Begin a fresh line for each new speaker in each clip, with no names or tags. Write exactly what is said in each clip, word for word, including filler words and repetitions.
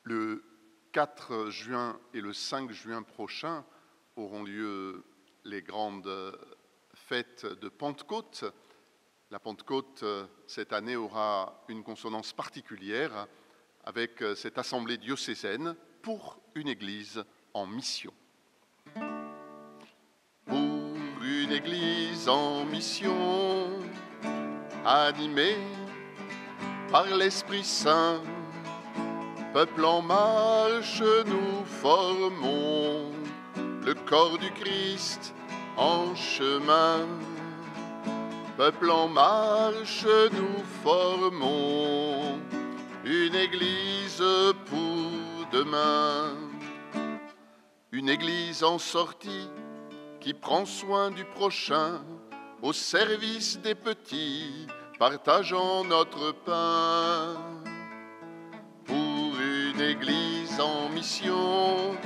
Le quatre juin et le cinq juin prochain auront lieu les grandes fêtes de Pentecôte. La Pentecôte, cette année, aura une consonance particulière avec cette assemblée diocésaine pour une église en mission. Pour une église en mission, animée par l'Esprit Saint, peuple en marche, nous formons le corps du Christ en chemin. Peuple en marche, nous formons une église pour demain. Une église en sortie qui prend soin du prochain, au service des petits, partageant notre pain. Pour une église en mission,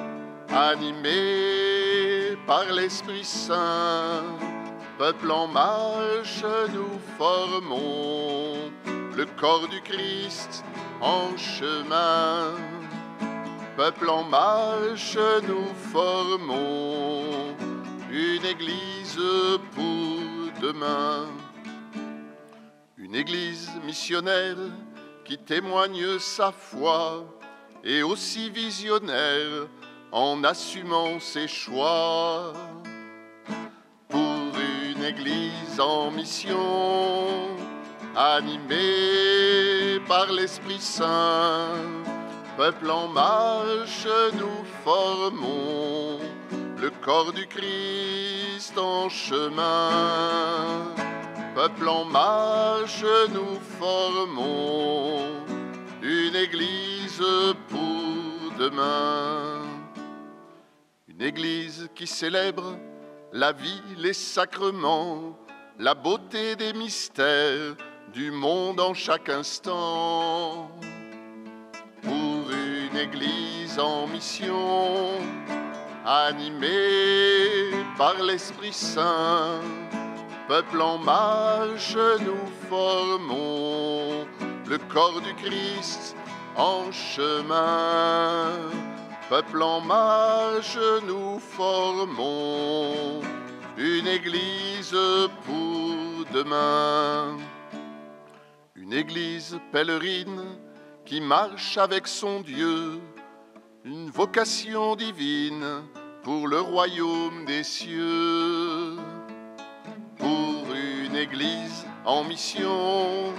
animée par l'Esprit Saint, peuple en marche, nous formons le corps du Christ en chemin. Peuple en marche, nous formons une église pour demain. Une église missionnaire qui témoigne sa foi et aussi visionnaire en assumant ses choix. Pour une église en mission, animée par l'Esprit Saint, peuple en marche, nous formons le corps du Christ en chemin. Peuple en marche, nous formons une église pour demain. Une église qui célèbre la vie, les sacrements, la beauté des mystères du monde en chaque instant. Pour une église en mission, animée par l'Esprit Saint, peuple en marche, nous formons le corps du Christ en chemin. Peuple en marche, nous formons une église pour demain. Une église pèlerine qui marche avec son Dieu, une vocation divine pour le royaume des cieux. Pour une église en mission,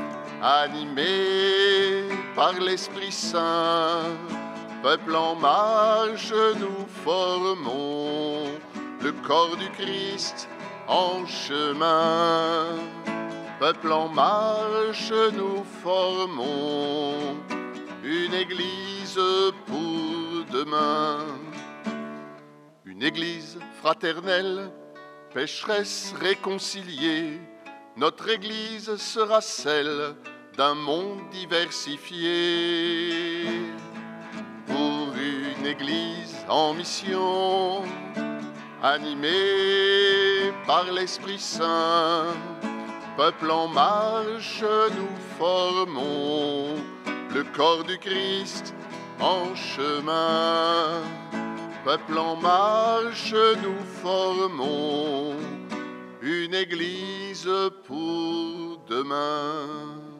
animée par l'Esprit Saint, peuple en marche, nous formons le corps du Christ en chemin. Peuple en marche, nous formons une église pour demain. Une église fraternelle, pécheresse réconciliée, notre église sera celle d'un monde diversifié. Pour une église en mission, animée par l'Esprit Saint, peuple en marche, nous formons le corps du Christ en chemin. Peuple en marche, nous formons une église pour demain.